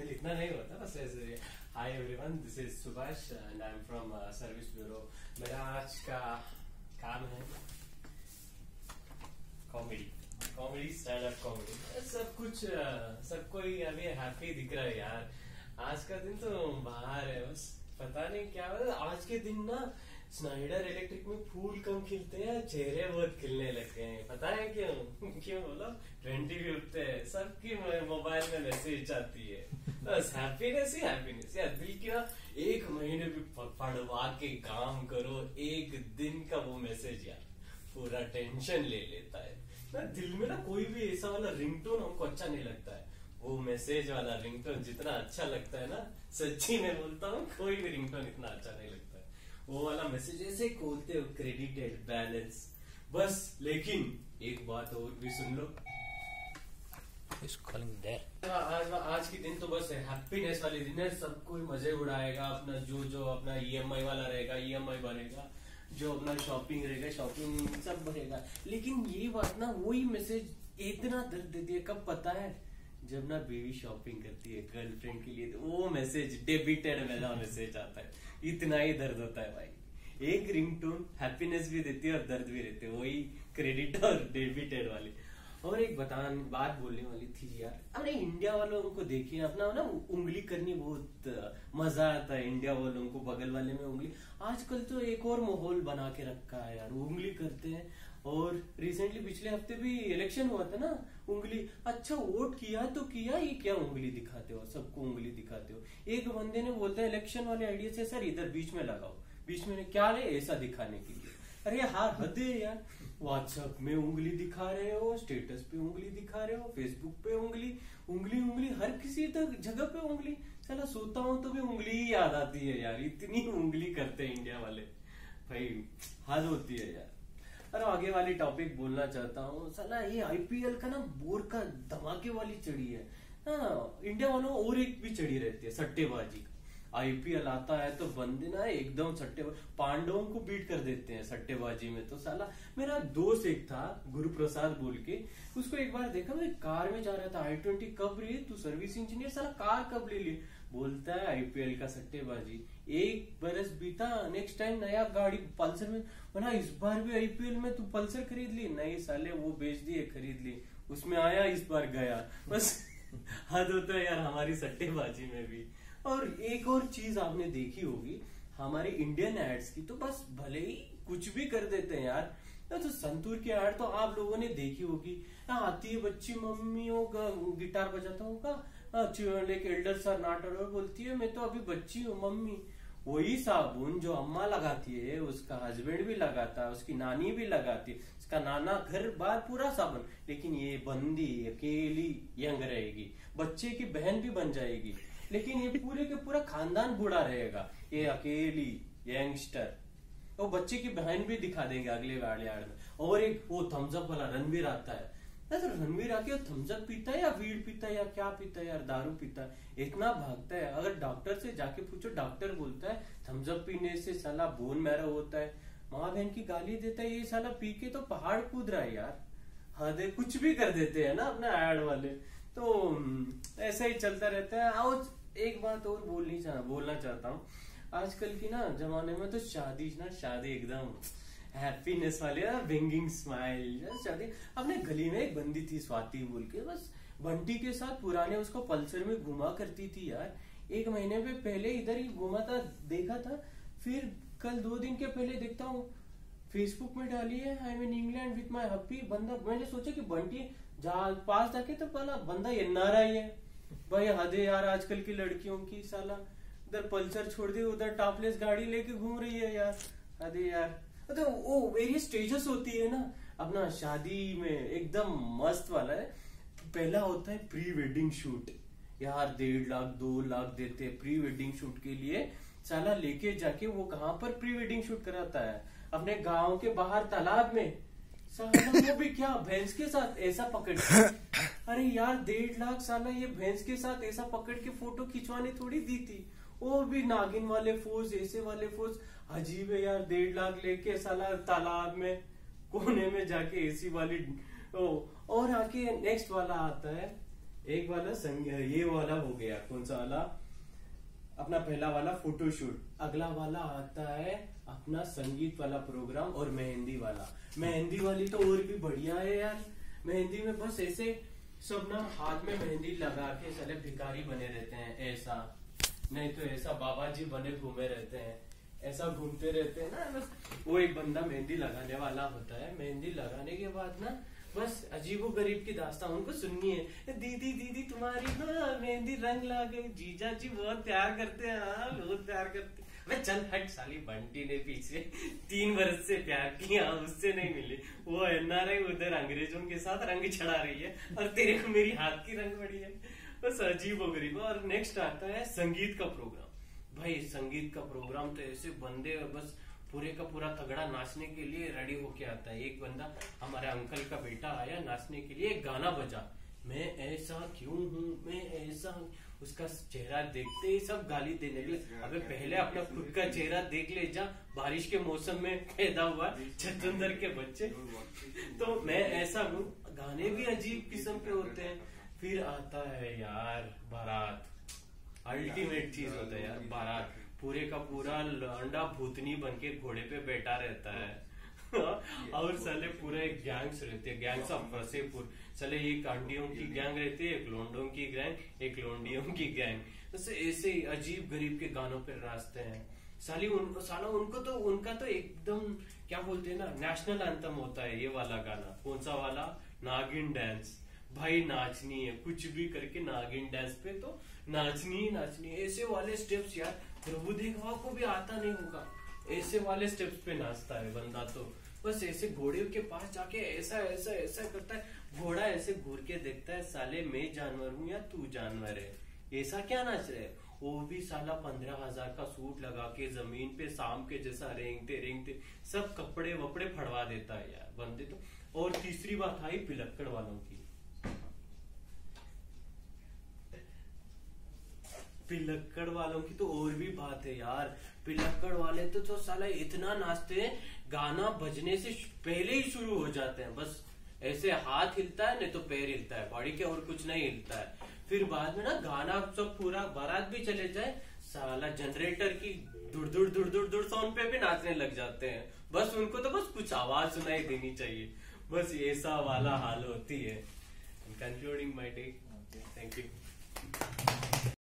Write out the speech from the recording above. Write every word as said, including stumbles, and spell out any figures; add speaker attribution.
Speaker 1: लिखना नहीं होता बस ऐसे। Hi everyone, this is Subhash and I am from service bureau. मेरा आज का काम है comedy, comedy stand up comedy. सब कुछ uh, सबको ही अभी हैप्पी दिख रहा है यार। आज का दिन तो बाहर है, बस पता नहीं क्या है। आज के दिन ना स्नाइडर इलेक्ट्रिक में फूल कम खिलते हैं, चेहरे बहुत खिलने लग गए हैं। पता है क्यों? क्यों बोलो? ट्वेंटी भी उठते हैं, सबकी मोबाइल में मैसेज आती है। बस हैप्पीनेस ही हैप्पीनेस यार। दिल की ना एक महीने भी पढ़वा के काम करो, एक दिन का वो मैसेज यार पूरा टेंशन ले लेता है ना। दिल में ना कोई भी ऐसा वाला रिंगटोन हमको अच्छा नहीं लगता है। वो मैसेज वाला रिंगटोन जितना अच्छा लगता है ना, सच्ची में बोलता हूँ, कोई भी रिंगटोन इतना अच्छा नहीं लगता है। वो वाला मैसेज ऐसे खोलते हो, क्रेडिटेड बैलेंस बस। लेकिन एक बात और भी सुन लो, आज आज की दिन तो बस हैप्पीनेस वाले दिन है। सब कोई मजे उड़ाएगा, अपना जो जो अपना ईएमआई वाला रहेगा ईएमआई भरेगा, जो अपना शॉपिंग रहेगा शॉपिंग सब भरेगा। लेकिन ये बात ना, वही मैसेज इतना दर्द देती है, कब पता है? जब ना बेबी शॉपिंग करती है गर्लफ्रेंड के लिए, तो वो मैसेज डेबिटेड वाला मैसेज आता है। इतना ही दर्द होता है भाई। एक रिंगटोन हैप्पीनेस भी देती है और दर्द भी देती है, वही क्रेडिट और डेबिटेड वाली। और एक बतान बात बोलने वाली थी यार, अरे इंडिया वालों को देखिए, अपना ना उंगली करनी बहुत मजा आता है। इंडिया वालों को बगल वाले में उंगली, आजकल तो एक और माहौल बना के रखा है यार, उंगली करते हैं। और रिसेंटली पिछले हफ्ते भी इलेक्शन हुआ था ना, उंगली। अच्छा वोट किया तो किया, ये क्या उंगली दिखाते हो, सबको उंगली दिखाते हो। एक बंदे ने बोलता है इलेक्शन वाले आइडिया से, सर इधर बीच में लगाओ। बीच में क्या ले, ऐसा दिखाने के लिए। अरे यार हद है यार। व्हाट्सएप में उंगली दिखा रहे हो, स्टेटस पे उंगली दिखा रहे हो, फेसबुक पे उंगली उंगली उंगली हर किसी तक जगह पे उंगली। चला सोता हूँ तो भी उंगली ही याद आती है यार, इतनी उंगली करते हैं इंडिया वाले भाई, हद होती है यार। अरे आगे वाली टॉपिक बोलना चाहता हूँ, साला ये आईपीएल का ना बोर का धमाके वाली चढ़ी है ना इंडिया वालों। और एक भी चढ़ी रहती है सट्टेबाजी। आईपीएल आता है तो बंदे ना एकदम सट्टे पांडवों को बीट कर देते हैं सट्टेबाजी में। तो साला मेरा दोस्त एक था गुरु प्रसाद बोल के, उसको एक बार देखा, मैं कार में जा रहा था, आई ट्वेंटी कब रही, तू सर्विस इंजीनियर, साला कार कब ले ली? बोलता है आईपीएल का सट्टेबाजी। एक बरस बीता, नेक्स्ट टाइम नया गाड़ी पल्सर में बना, इस बार भी आईपीएल में तू पल्सर खरीद ली? नहीं साले, वो बेच दिए, खरीद ली, उसमें आया, इस बार गया। बस हद होता है यार हमारी सट्टेबाजी में भी। और एक और चीज आपने देखी होगी हमारे इंडियन एड्स की, तो बस भले ही कुछ भी कर देते हैं यार। तो संतूर की एड तो आप लोगों ने देखी होगी, आती है बच्ची मम्मियों का गिटार बजाता होगा, लाइक एल्डर सर नाटर, और बोलती है मैं तो अभी बच्ची हूँ मम्मी। वही साबुन जो अम्मा लगाती है, उसका हस्बैंड भी लगाता है, उसकी नानी भी लगाती है, उसका नाना घर बार पूरा साबुन। लेकिन ये बंदी अकेली यंग रहेगी, बच्चे की बहन भी बन जाएगी, लेकिन ये पूरे के पूरा खानदान बूढ़ा रहेगा, ये अकेली यंगस्टर। तो बच्चे की बहन भी दिखा देंगे अगले वाले आड़ में। और एक वो थम्सअप वाला रणवीर आता है, तो रणवीर आके थम्सअप पीता है या वीड पीता है या क्या पीता है यार, दारू पीता है, इतना भागता है। अगर डॉक्टर से जाके पूछो, डॉक्टर बोलता है थम्सअप पीने से साला बोन मैरो होता है। माँ बहन की गाली देता है, ये साला पी के तो पहाड़ कूद रहा है यार। हद है, कुछ भी कर देते हैं ना अपने एड वाले। तो ऐसा ही चलता रहता है। और एक बात और बोलनी चाह बोलना चाहता हूँ, आजकल की ना जमाने में तो शादी ना शादी एकदम हैप्पीनेस वाले, विंगिंग स्माइल शादी। अपने गली में एक बंदी थी स्वाति बोल के, बस बंटी के साथ पुराने उसको पल्सर में घुमा करती थी यार। एक महीने पे पहले इधर ही घुमा था, देखा था। फिर कल दो दिन के पहले देखता हूँ फेसबुक में डाली है, I am in England with my hubby. बंदा, मैंने सोचा कि बंटी जा पास जाके तो बोला बंदा एनआरआई है भाई। हदे यार आजकल की लड़कियों की, साला उधर पल्सर छोड़ दी, उधर टॉपलेस गाड़ी लेके घूम रही है यार। हदे यार। तो वो वेरियस स्टेजेस होती है ना अपना शादी में, एकदम मस्त वाला है। पहला होता है प्री वेडिंग शूट यार, डेढ़ लाख दो लाख देते हैं प्री वेडिंग शूट के लिए। साला लेके जाके वो कहाँ पर प्री वेडिंग शूट कराता है? अपने गांव के बाहर तालाब में। साला वो भी क्या भैंस के साथ ऐसा पकड़ के। अरे यार डेढ़ लाख, साला ये भैंस के साथ ऐसा पकड़ के फोटो खिंचवाने थोड़ी दी थी। वो भी नागिन वाले फोज, ऐसे वाले फोज, अजीब है यार। डेढ़ लाख लेके साला तालाब में कोने में जाके एसी वाली। ओ, और आके नेक्स्ट वाला आता है एक वाला संग, ये वाला हो गया, कौन सा वाला, अपना पहला वाला फोटोशूट। अगला वाला आता है अपना संगीत वाला प्रोग्राम और मेहंदी वाला। मेहंदी वाली तो और भी बढ़िया है यार। मेहंदी में बस ऐसे सब ना हाथ में मेहंदी लगा के साले भिखारी बने रहते हैं, ऐसा नहीं तो ऐसा बाबा जी बने घूमे रहते हैं, ऐसा घूमते रहते हैं ना। बस वो एक बंदा मेहंदी लगाने वाला होता है। मेहंदी लगाने के बाद ना बस अजीबो गरीब की दास्तां उनको सुननी है। दीदी दीदी तुम्हारी ना मेहंदी रंग ला गई, जीजा जी बहुत प्यार करते हैं, हाँ बहुत प्यार करते हैं। मैं चल हट साली, बंटी ने पीछे तीन बरस से प्यार किया, उससे नहीं मिली। वो एनआरआई उधर अंग्रेजों के साथ रंग चढ़ा रही है और तेरे को मेरी हाथ की रंग पड़ी है। बस अजीबो गरीब। और नेक्स्ट आता है संगीत का प्रोग्राम। भाई संगीत का प्रोग्राम तो ऐसे बंदे बस पूरे का पूरा तगड़ा नाचने के लिए रेडी होके आता है। एक बंदा हमारे अंकल का बेटा आया नाचने के लिए, एक गाना बजा, मैं ऐसा क्यों हूँ, मैं ऐसा हूँ। उसका चेहरा देखते ही सब गाली देने लगे। अबे पहले अपना खुद का चेहरा देख ले जा, बारिश के मौसम में पैदा हुआ छछूंदर के बच्चे। तो मैं ऐसा हूँ, गाने भी अजीब किस्म के होते हैं। फिर आता है यार बारात, अल्टीमेट चीज होता है यार बारात। पूरे का पूरा लौंडा भूतनी बन के घोड़े पे बैठा रहता है और साले पूरे गैंग्स रहते हैं, गैंग्स ऑफ वसेपुर। साले एक आंटियों की गैंग रहती है, एक लोंडों की गैंग, एक लोंडियों की गैंग। तो ऐसे अजीब गरीब के गानों पे रास्ते हैं साली। उनको साला उनको तो उनका तो एकदम क्या बोलते हैं ना, नेशनल एंथम होता है ये वाला गाना। कौन सा वाला, नागिन डांस। भाई नाचनी है, कुछ भी करके नागिन डांस पे तो नाचनी ही नाचनी है। ऐसे वाले स्टेप्स यार प्रभु देखवा को भी आता नहीं होगा, ऐसे वाले स्टेप्स पे नाचता है बंदा। तो बस ऐसे घोड़े के पास जाके ऐसा ऐसा ऐसा करता है। घोड़ा ऐसे घूर के देखता है, साले मैं जानवर हूँ या तू जानवर है, ऐसा क्या नाच रहे। वो भी साला पंद्रह हजार का सूट लगा के जमीन पे शाम के जैसा रेंगते रेंगते सब कपड़े वपड़े फड़वा देता है यार बंदे तो। और तीसरी बात आई पिलक्कड़ वालों की। पिलक्कड़ वालों की तो और भी बात है यार। पिलक्कड़ वाले तो, तो साला इतना नाचते हैं, गाना बजने से पहले ही शुरू हो जाते हैं। बस ऐसे हाथ हिलता है, नहीं तो पैर हिलता है, बॉडी के और कुछ नहीं हिलता है। फिर बाद में ना गाना सब पूरा बारात भी चले जाए, साला जनरेटर की दुड़ दुड़ दुड़ दुड़ दुड़ साउंड पे भी नाचने लग जाते हैं। बस उनको तो बस कुछ आवाज सुनाई देनी चाहिए, बस ऐसा वाला हाल होती है। Concluding my day, thank you.